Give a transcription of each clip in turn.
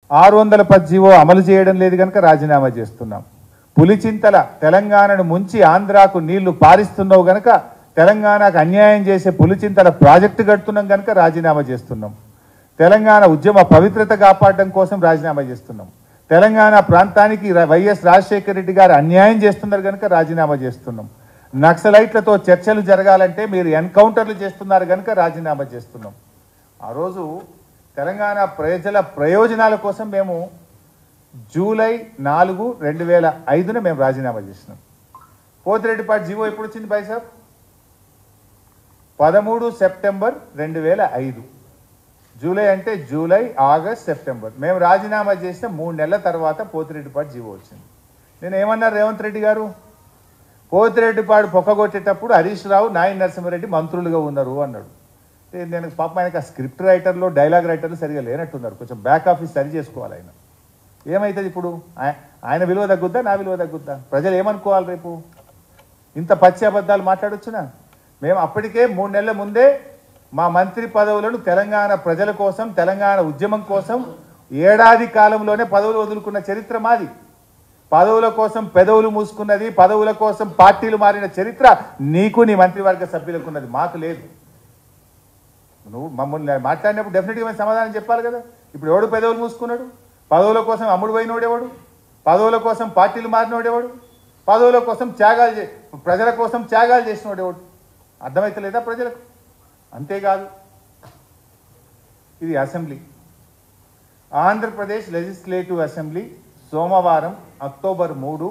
610 GO అమలు చేయడం లేదు కనుక రాజీనామా చేస్తున్నాం. పులిచింతల తెలంగాణను ముంచి ఆంధ్రాకు నీళ్లు పారిస్తున్నావు గనక తెలంగాణకు అన్యాయం చేసే పులిచింతల ప్రాజెక్టు కడుతున్నాం కనుక రాజీనామా చేస్తున్నాం. తెలంగాణ ఉద్యమ పవిత్రత కాపాడడం కోసం రాజీనామా చేస్తున్నాం. తెలంగాణ ప్రాంతానికి వైఎస్ రాజశేఖర రెడ్డి గారు అన్యాయం చేస్తున్నారు కనుక రాజీనామా చేస్తున్నాం. నక్సలైట్లతో చర్చలు జరగాలంటే మీరు ఎన్కౌంటర్లు చేస్తున్నారు కనుక రాజీనామా చేస్తున్నాం. ఆ రోజు తెలంగాణ ప్రజల ప్రయోజనాల కోసం మేము జూలై 4, 2005 మేము రాజీనామా చేసినాం. పోతిరెడ్డిపాటి జీవో ఎప్పుడు వచ్చింది భాయ్ సాబ్? 13 సెప్టెంబర్ 2005. జూలై అంటే జూలై, ఆగస్ట్, సెప్టెంబర్. మేము రాజీనామా చేసిన 3 నెలల తర్వాత పోతిరెడ్డిపాటి జీవో వచ్చింది. నేను ఏమన్నారు రేవంత్ రెడ్డి గారు? పోతిరెడ్డిపాడు పొక్కగొట్టేటప్పుడు హరీష్ రావు, నాయన నరసింహారెడ్డి మంత్రులుగా ఉన్నారు అన్నాడు. నేను పాప ఆయనకు స్క్రిప్ట్ రైటర్లు, డైలాగ్ రైటర్లు సరిగా లేనట్టున్నారు. కొంచెం బ్యాక్ ఆఫీస్ సరి చేసుకోవాలి. ఆయన ఏమవుతుంది ఇప్పుడు? ఆయన విలువ తగ్గుద్దా, నా విలువ తగ్గుద్దా? ప్రజలు ఏమనుకోవాలి రేపు? ఇంత పచ్చి అబద్ధాలు మాట్లాడొచ్చునా? మేము అప్పటికే 3 నెలల ముందే మా మంత్రి పదవులను తెలంగాణ ప్రజల కోసం, తెలంగాణ ఉద్యమం కోసం ఏడాది కాలంలోనే పదవులు వదులుకున్న చరిత్ర మాది. పదవుల కోసం పెదవులు మూసుకున్నది, పదవుల కోసం పార్టీలు మారిన చరిత్ర నీకు, నీ మంత్రివర్గ సభ్యులకు ఉన్నది, మాకు లేదు. నువ్వు మమ్మల్ని మాట్లాడినప్పుడు డెఫినెట్గా సమాధానం చెప్పాలి కదా. ఇప్పుడు ఎవడు పెదవులు మూసుకున్నాడు? పదవుల కోసం అమ్ముడు పోయినోడేవాడు? పదవుల కోసం పార్టీలు మారినోడేవాడు? పదవుల కోసం ప్రజల కోసం త్యాగాలు చేసినోడేవాడు? అర్థమవుతలేదా ప్రజలకు? అంతేకాదు, ఇది అసెంబ్లీ, ఆంధ్రప్రదేశ్ లెజిస్లేటివ్ అసెంబ్లీ సోమవారం అక్టోబర్ 3,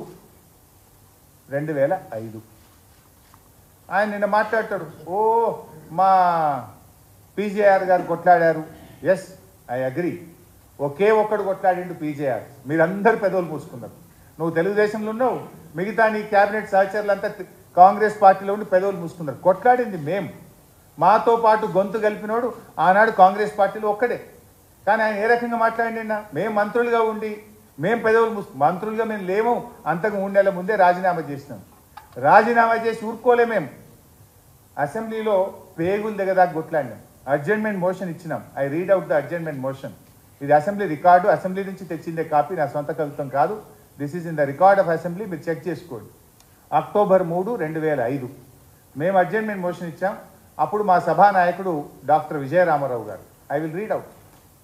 2005. ఆయన నిన్న మాట్లాడతాడు, ఓ మా పీజేఆర్ గారు కొట్లాడారు. Yes, I agree. ఒకే ఒక్కడు కొట్లాడిండు పీజేఆర్. మీరందరూ పెదవులు మూసుకున్నారు. నువ్వు తెలుగుదేశంలో ఉన్నావు, మిగతా నీ క్యాబినెట్ సహచరులంతా కాంగ్రెస్ పార్టీలో ఉండి పెదవులు మూసుకున్నారు. కొట్లాడింది మేము. మాతో పాటు గొంతు కలిపినోడు ఆనాడు కాంగ్రెస్ పార్టీలో ఒక్కడే. కానీ ఆయన ఏ రకంగా మాట్లాడినా, మేము మంత్రులుగా ఉండి మేము పెదవులు మంత్రులుగా మేము లేము. అంతకు 3 నెలల ముందే రాజీనామా చేసినాం. రాజీనామా చేసి ఊరుకోలే. మేము అసెంబ్లీలో పేగులు దిగదాకా కొట్లాడినాం. అడ్జర్న్మెంట్ మోషన్ ఇచ్చినాం. I read out the adjournment motion. ఇది అసెంబ్లీ రికార్డు, అసెంబ్లీ నుంచి తెచ్చిందే కాపీ, నా సొంత కవిత్వం కాదు. This is in the record of assembly, మీరు చెక్ చేసుకోండి. అక్టోబర్ 3, 2005 మేము అడ్జర్న్మెంట్ మోషన్ ఇచ్చాం. అప్పుడు మా సభానాయకుడు డాక్టర్ విజయరామారావు గారు, ఐ విల్ రీడ్ అవుట్.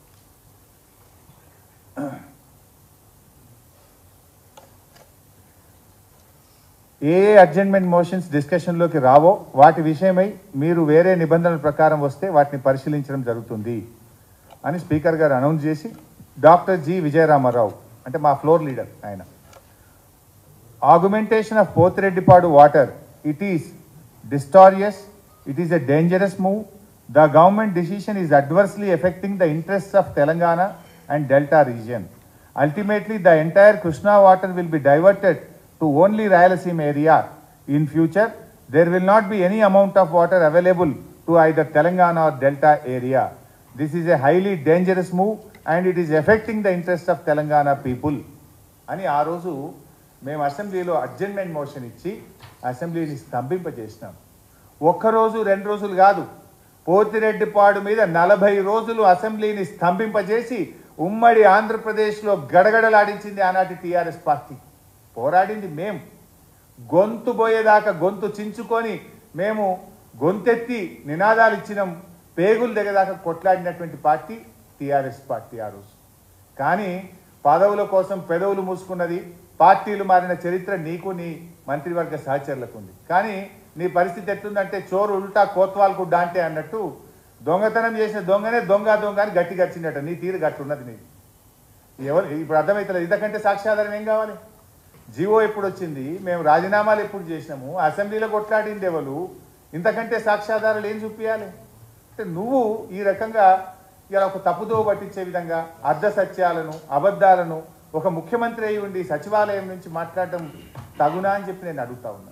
ఏ అడ్జర్న్మెంట్ మోషన్స్ డిస్కషన్లోకి రావో వాటి విషయమై మీరు వేరే నిబంధనల ప్రకారం వస్తే వాటిని పరిశీలించడం జరుగుతుంది అని స్పీకర్ గారు అనౌన్స్ చేసి, డాక్టర్ జి విజయరామారావు అంటే మా ఫ్లోర్ లీడర్ ఆయన, augmentation of Pothireddypadu water, it is disastrous, it is a dangerous move. The government decision is adversely affecting the interests of Telangana and delta region. Ultimately the entire Krishna water will be diverted to only Rayalaseema area. In future, there will not be any amount of water available to either Telangana or Delta area. This is a highly dangerous move and it is affecting the interests of Telangana people. అని ఆ రోజు మేము అసెంబ్లీలో adjournment motion ఇచ్చి అసెంబ్లీని స్తంభింపజేసినాం. ఒక్కరోజు 2 రోజులు కాదు, పోతిరెడ్డిపాడు మీద 40 రోజులు అసెంబ్లీని స్తంభింపజేసి ఉమ్మడి ఆంధ్రప్రదేశ్లో గడగడలాడించింది ఆనాటి టీఆర్ఎస్ పార్టీ. పోరాడింది మేము. గొంతు పోయేదాకా గొంతు చించుకొని మేము గొంతెత్తి నినాదాలు ఇచ్చినాం. పేగులు దిగదాకా కొట్లాడినటువంటి పార్టీ టీఆర్ఎస్ పార్టీ ఆ రోజు. కానీ పదవుల కోసం పెదవులు మూసుకున్నది, పార్టీలు మారిన చరిత్ర నీకు, నీ మంత్రివర్గ సహచరులకు ఉంది. కానీ నీ పరిస్థితి ఎట్లుందంటే చోరు ఉల్టా కోత్వాల్ గుడ్డ అంటే అన్నట్టు దొంగతనం చేసిన దొంగనే దొంగ అని గట్టి గచ్చినట్టు నీ తీరు గట్టున్నది. నీకు ఎవరు ఇప్పుడు అర్థమవుతలేదు. ఇంతకంటే సాక్ష్యాధారం ఏం కావాలి? జీవో ఎప్పుడు వచ్చింది, మేము రాజీనామాలు ఎప్పుడు చేసినాము, అసెంబ్లీలో కొట్లాడింది ఎవరు, ఇంతకంటే సాక్ష్యాధారాలు ఏం చూపించాలి? అంటే నువ్వు ఈ రకంగా ఇలా ఒక తప్పుదో పట్టించే విధంగా అర్ధ సత్యాలను, అబద్ధాలను ఒక ముఖ్యమంత్రి అయి ఉండి సచివాలయం నుంచి మాట్లాడటం తగునా అని చెప్పి నేను అడుగుతా ఉన్నా.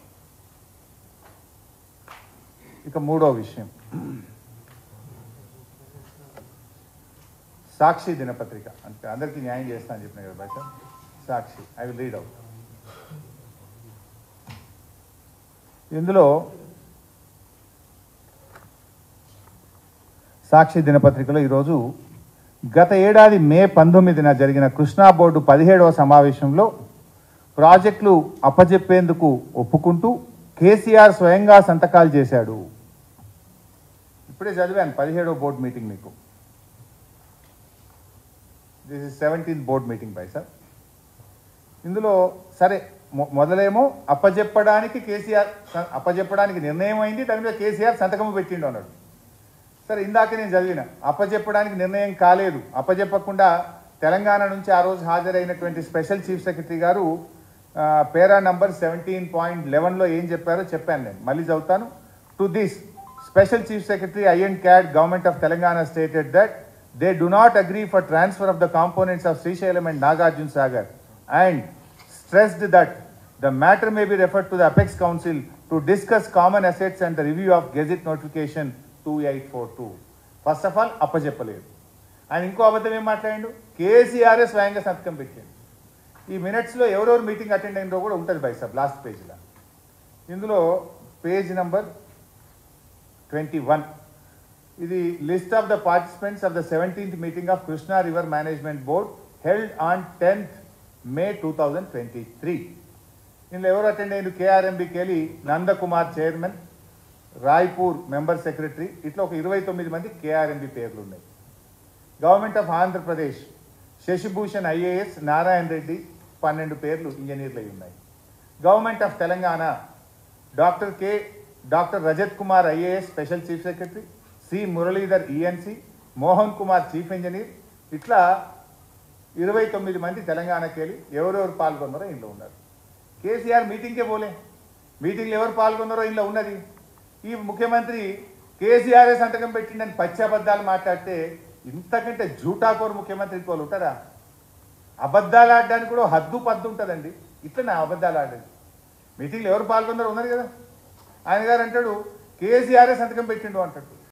ఇక 3వ విషయం, సాక్షి దినపత్రిక. అంటే అందరికీ న్యాయం చేస్తా అని చెప్పిన కదా బయట. Sakshi, I will read out. ఇందులో సాక్షి దినపత్రికలో ఈరోజు గత ఏడాది మే 19న జరిగిన కృష్ణా బోర్డు 17వ సమావేశంలో ప్రాజెక్టులు అప్పజెప్పేందుకు ఒప్పుకుంటూ కేసీఆర్ స్వయంగా సంతకాలు చేశాడు. ఇప్పుడే చదివాను 17వ బోర్డు మీటింగ్ మీకు. This is 17th board meeting by sir. ఇందులో సరే మొదలేమో అప్పజెప్పడానికి నిర్ణయం అయింది, దాని మీద కేసీఆర్ సంతకము పెట్టిండు అన్నాడు. సరే ఇందాక నేను చదివిన అప్పజెప్పడానికి నిర్ణయం కాలేదు, అప్పజెప్పకుండా తెలంగాణ నుంచి ఆ రోజు హాజరైనటువంటి స్పెషల్ చీఫ్ సెక్రటరీ గారు పేరా నంబర్ 17.11లో ఏం చెప్పారో చెప్పాను, నేను మళ్ళీ చదువుతాను. To this special chief secretary I&CAD government of Telangana stated that they do not agree for transfer of the components of Srisailam and Nagarjuna Sagar and stressed that the matter may be referred to the Apex Council to discuss common assets and the review of Gazette Notification 2842. First of all అప్పచెప్పలేదు. ఆయన ఇంకో అబద్ధం ఏం మాట్లాడిండు, కేసీఆర్ఏ స్వయంగా సంతకం పెట్టాడు. ఈ మినిట్స్లో ఎవరెవరు మీటింగ్ అటెండ్ అయినరో కూడా ఉంటుంది బై సార్ లాస్ట్ పేజ్లో. ఇందులో పేజ్ నంబర్ 21 ఇది list of the participants of the 17th meeting of Krishna river management board held on 10th May 2023. ఇందులో ఎవరు అటెండ్ అయ్యారు, కేఆర్ఎంబికి వెళ్ళి Nandakumar chairman, Raipur member secretary, ఇట్లా ఒక 29 మంది కేఆర్ఎంబి పేర్లు ఉన్నాయి. Government of Andhra Pradesh Shashibhushan IAS, Narayana Reddy 12 పేర్లు ఇంజనీర్లు అయి ఉన్నాయి. Government of Telangana doctor Rajat Kumar IAS special chief secretary, C Muralidhar ENC, Mohan Kumar chief engineer, ఇట్లా 29 మంది తెలంగాణకి వెళ్ళి ఎవరెవరు పాల్గొన్నారో ఇంట్లో ఉన్నారు. కేసీఆర్ మీటింగ్కే పోలే, మీటింగ్లో ఎవరు పాల్గొన్నారో ఇంట్లో ఉన్నది. ఈ ముఖ్యమంత్రి కేసీఆర్ఏ సంతకం పెట్టిండని పచ్చబద్దాలు మాట్లాడితే ఇంతకంటే జూటాకోరు ముఖ్యమంత్రి ఇంకోళ్ళు ఉంటారా? అబద్ధాలు ఆడడానికి కూడా హద్దు పద్దు ఉంటుందండి. ఇట్లా నా అబద్ధాలు ఆడేది. మీటింగ్లో ఎవరు పాల్గొన్నారో ఉన్నారు కదా. ఆయన గారు అంటాడు కేసీఆర్ఏ సంతకం పెట్టిండు అంటాడు.